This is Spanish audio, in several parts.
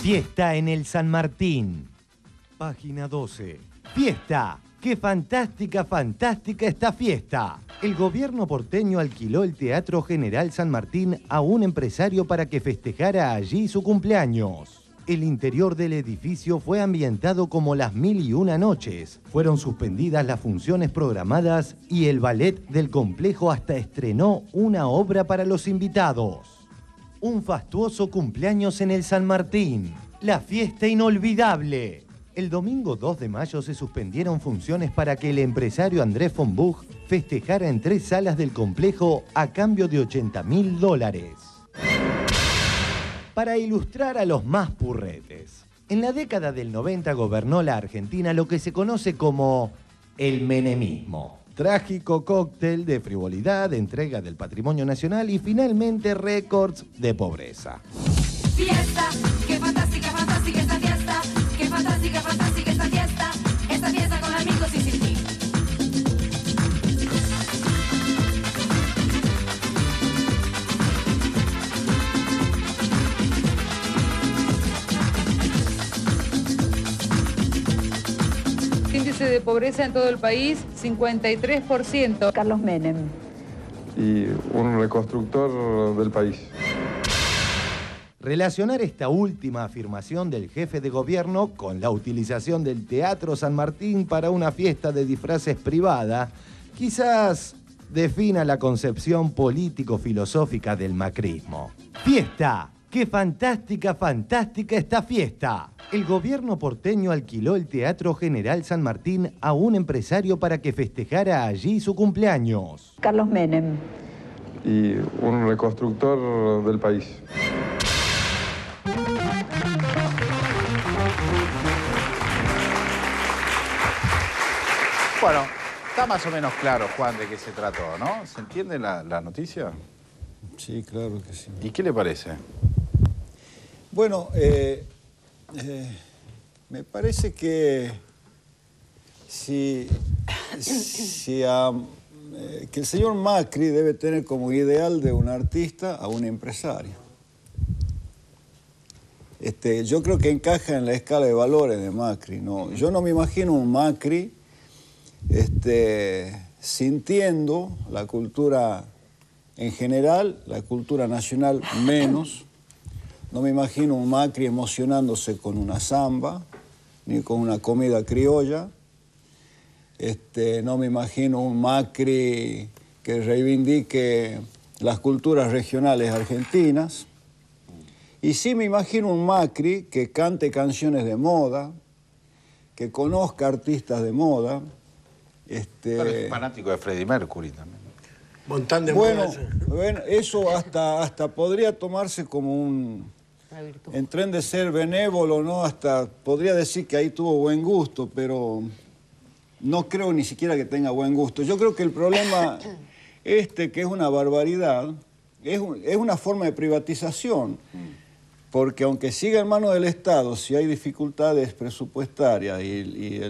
Fiesta en el San Martín. Página 12. Fiesta. ¡Qué fantástica, fantástica esta fiesta! El gobierno porteño alquiló el Teatro General San Martín a un empresario para que festejara allí su cumpleaños. El interior del edificio fue ambientado como las 1001 noches. Fueron suspendidas las funciones programadas y el ballet del complejo hasta estrenó una obra para los invitados. Un fastuoso cumpleaños en el San Martín. La fiesta inolvidable. El domingo 2 de mayo se suspendieron funciones para que el empresario Andrés von Buch festejara en 3 salas del complejo a cambio de $80.000. Para ilustrar a los más purretes, en la década del 90 gobernó la Argentina lo que se conoce como el menemismo. Trágico cóctel de frivolidad, entrega del patrimonio nacional y finalmente récords de pobreza. Fiesta, qué fantástica, fantástica esta fiesta. Qué fantástica, fantástica esta fiesta. Esta fiesta con amigos y sin ti. Índice de pobreza en todo el país, 53%. Carlos Menem. Y un reconstructor del país. Relacionar esta última afirmación del jefe de gobierno con la utilización del Teatro San Martín para una fiesta de disfraces privada, quizás defina la concepción político-filosófica del macrismo. ¡Fiesta! ¡Qué fantástica, fantástica esta fiesta! El gobierno porteño alquiló el Teatro General San Martín a un empresario para que festejara allí su cumpleaños. Carlos Menem. Y un reconstructor del país. Bueno, está más o menos claro, Juan, de qué se trató, ¿no? ¿Se entiende la noticia? Sí, claro que sí. ¿Y qué le parece? Bueno, me parece que que el señor Macri debe tener como ideal de un artista a un empresario. Yo creo que encaja en la escala de valores de Macri, ¿no? Yo no me imagino un Macri sintiendo la cultura en general, la cultura nacional menos. No me imagino un Macri emocionándose con una samba, ni con una comida criolla. No me imagino un Macri que reivindique las culturas regionales argentinas. Y sí me imagino un Macri que cante canciones de moda, que conozca artistas de moda. Pero es fanático de Freddie Mercury también. Montón de bueno, eso hasta podría tomarse como un... En tren de ser benévolo, ¿no? Hasta podría decir que ahí tuvo buen gusto, pero no creo ni siquiera que tenga buen gusto. Yo creo que el problema que es una barbaridad, es una forma de privatización. Porque aunque siga en manos del Estado, si hay dificultades presupuestarias y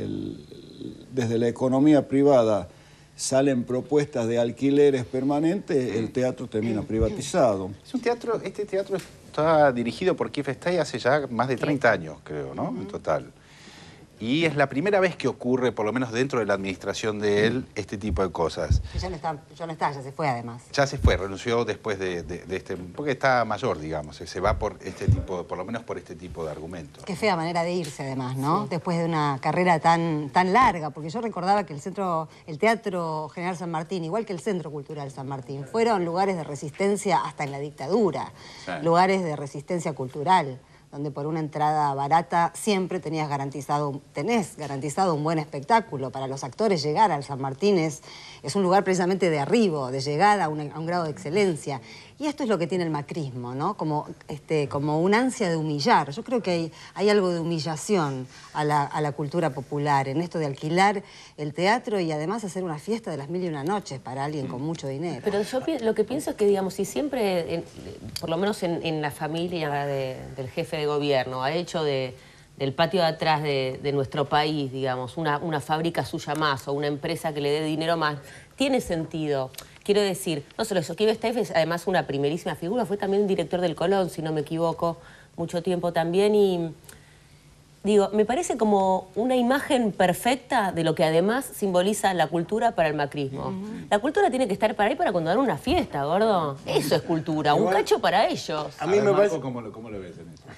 desde la economía privada salen propuestas de alquileres permanentes, el teatro termina privatizado. Es un teatro, este teatro está dirigido por Kiefer Stay hace ya más de 30 años, creo, ¿no? En total. Y es la primera vez que ocurre, por lo menos dentro de la administración de él, este tipo de cosas. Ya no está, ya se fue además. Ya se fue, renunció después de este... Porque está mayor, digamos, se va por este tipo, por lo menos por este tipo de argumentos. Qué fea manera de irse además, ¿no? Sí. Después de una carrera tan larga, porque yo recordaba que el Teatro General San Martín, igual que el Centro Cultural San Martín, fueron lugares de resistencia hasta en la dictadura, sí. Lugares de resistencia cultural, donde por una entrada barata siempre tenés garantizado un buen espectáculo. Para los actores llegar al San Martín es un lugar precisamente de arribo, de llegada a un grado de excelencia. Y esto es lo que tiene el macrismo, ¿no? Como una ansia de humillar. Yo creo que hay algo de humillación a la cultura popular, en esto de alquilar el teatro y además hacer una fiesta de las 1001 noches para alguien con mucho dinero. Pero yo lo que pienso es que, digamos, si siempre, por lo menos en la familia del jefe de gobierno, ha hecho del patio de atrás de nuestro país, digamos, una fábrica suya más o una empresa que le dé dinero más, tiene sentido. Quiero decir, no solo eso, Kiefer Stay es además una primerísima figura, fue también director del Colón, si no me equivoco, mucho tiempo también y digo, me parece como una imagen perfecta de lo que además simboliza la cultura para el macrismo. La cultura tiene que estar para ahí para cuando dan una fiesta, gordo. Eso es cultura, un cacho para ellos. A mí me parece... ¿Cómo lo ves en eso?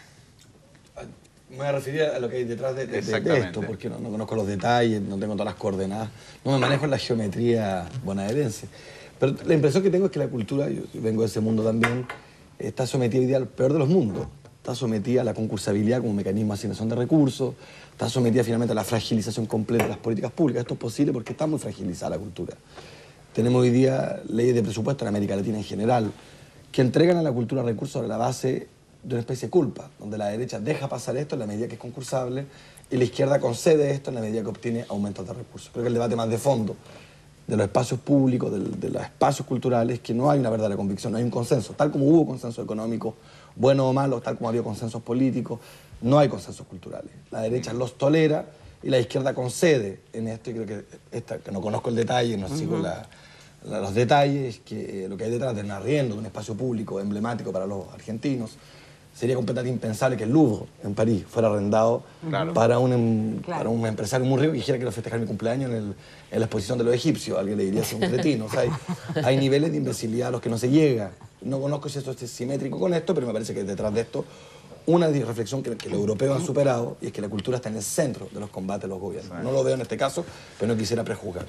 Me voy a referir a lo que hay detrás de esto, porque no conozco los detalles, no tengo todas las coordenadas, no me manejo en la geometría bonaerense. Pero la impresión que tengo es que la cultura, yo vengo de ese mundo también, está sometida hoy día al peor de los mundos. Está sometida a la concursabilidad como mecanismo de asignación de recursos, está sometida finalmente a la fragilización completa de las políticas públicas. Esto es posible porque está muy fragilizada la cultura. Tenemos hoy día leyes de presupuesto en América Latina en general que entregan a la cultura recursos sobre la base de una especie de culpa, donde la derecha deja pasar esto en la medida que es concursable y la izquierda concede esto en la medida que obtiene aumentos de recursos. Creo que el debate más de fondo de los espacios públicos, de los espacios culturales, que no hay una verdadera convicción, no hay un consenso. Tal como hubo consenso económico, bueno o malo, tal como había consensos políticos, no hay consensos culturales. La derecha los tolera y la izquierda concede en esto, y creo que no conozco el detalle, no sigo los detalles, que lo que hay detrás de un arriendo de un espacio público emblemático para los argentinos. Sería completamente impensable que el Louvre, en París, fuera arrendado para un empresario muy rico que quisiera que lo festejara mi cumpleaños en la exposición de los egipcios. Alguien le diría que es un cretino. O sea, hay niveles de imbecilidad a los que no se llega. No conozco si esto es simétrico con esto, pero me parece que detrás de esto una reflexión que los europeos han superado, y es que la cultura está en el centro de los combates de los gobiernos. No lo veo en este caso, pero no quisiera prejuzgar.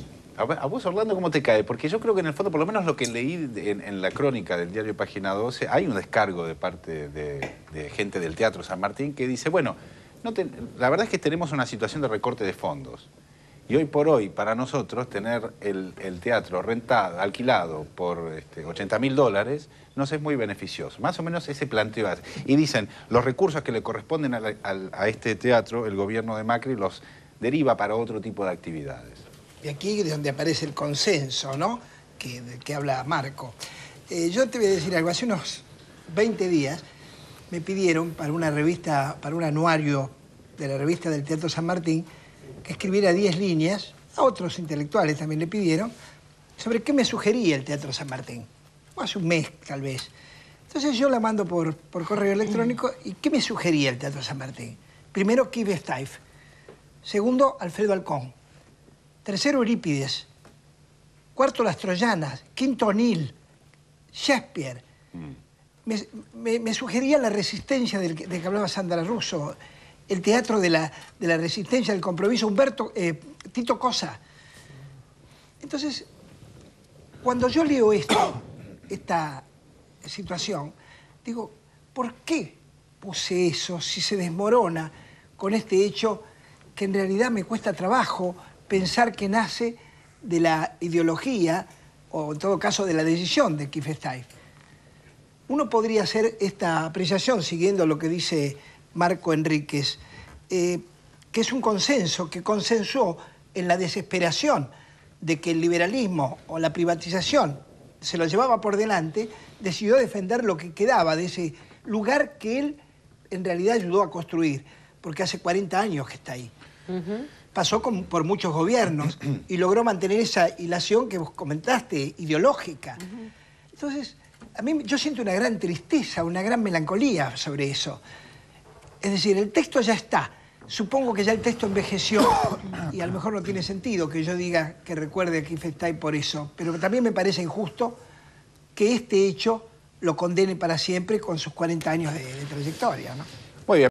A vos, Orlando, ¿cómo te cae? Porque yo creo que en el fondo, por lo menos lo que leí en la crónica del diario Página 12, hay un descargo de parte de gente del Teatro San Martín que dice, bueno, la verdad es que tenemos una situación de recorte de fondos. Y hoy por hoy, para nosotros, tener el teatro rentado, alquilado por $80.000, nos es muy beneficioso. Más o menos ese planteo hace. Y dicen, los recursos que le corresponden a este teatro, el gobierno de Macri los deriva para otro tipo de actividades. Y aquí es donde aparece el consenso, ¿no? Que habla Marco. Yo te voy a decir algo. Hace unos 20 días me pidieron para una revista, para un anuario de la revista del Teatro San Martín, que escribiera 10 líneas, a otros intelectuales también le pidieron, sobre qué me sugería el Teatro San Martín. Hace un mes, tal vez. Entonces yo la mando por correo electrónico, y ¿qué me sugería el Teatro San Martín? Primero, Keith Steiff. Segundo, Alfredo Alcón. Tercero, Eurípides. Cuarto, Las Troyanas. Quinto, O'Neill. Shakespeare. Me sugería la resistencia de que hablaba Sandra Russo, el teatro de la resistencia, del compromiso, Tito Cosa. Entonces, cuando yo leo esta situación, digo, ¿por qué puse eso si se desmorona con este hecho que en realidad me cuesta trabajo pensar que nace de la ideología, o en todo caso de la decisión de Keith Steiff? Uno podría hacer esta apreciación siguiendo lo que dice Marco Enríquez, que es un consenso, que consensuó en la desesperación de que el liberalismo o la privatización se lo llevaba por delante, decidió defender lo que quedaba de ese lugar que él en realidad ayudó a construir, porque hace 40 años que está ahí. Pasó por muchos gobiernos y logró mantener esa hilación que vos comentaste, ideológica. Entonces, yo siento una gran tristeza, una gran melancolía sobre eso. Es decir, el texto ya está. Supongo que ya el texto envejeció y a lo mejor no tiene sentido que yo diga que recuerde a Keith Steiff por eso. Pero también me parece injusto que este hecho lo condene para siempre con sus 40 años de trayectoria, ¿no?